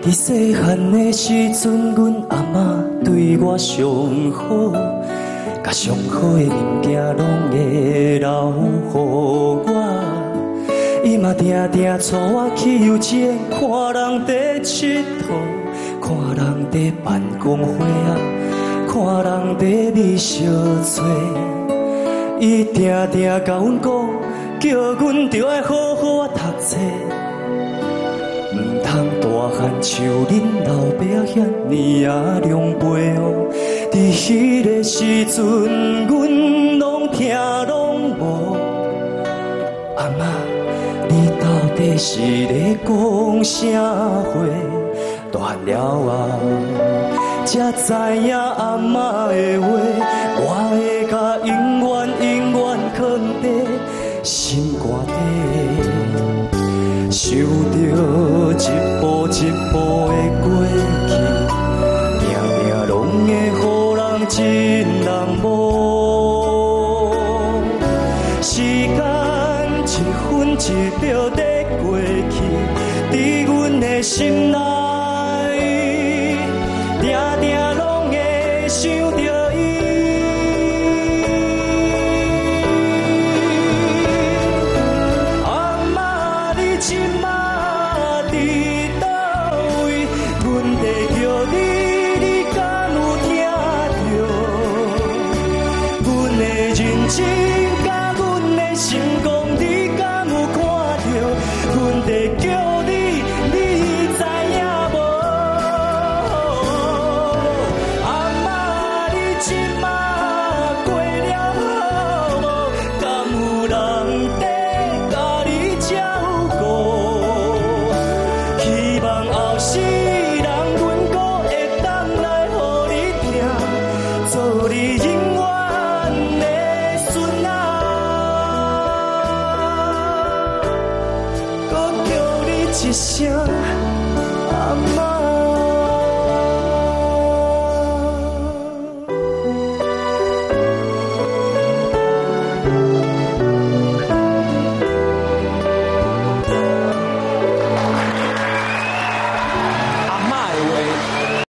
伫细汉的时阵，阮阿嬷对我上好，甲上好的物件拢会留予我。伊嘛定定带我去游井，看人在佚佗，看人在办公会啊，看人在美小撮。伊定定甲阮讲，叫阮着爱好好啊读册。唔通大汉像恁老爸遐尼啊凉杯哦，伫迄个时阵，阮拢听拢无。阿嬷，你到底是咧讲啥话？大汉了后，才知影阿嬷的话，我会甲永远藏伫心肝底。想着一步一步的过去，命命拢会予人真难忘。时间一分一秒在过去，伫阮的心内，定定拢会想着伊。真甲阮的成功，你敢有看到？阮在叫你，你知影无？阿嬷，你即马过了好无？敢有人在甲你照顾？希望后世人阮搁会当来予你听，做你永远的。一声阿嬷。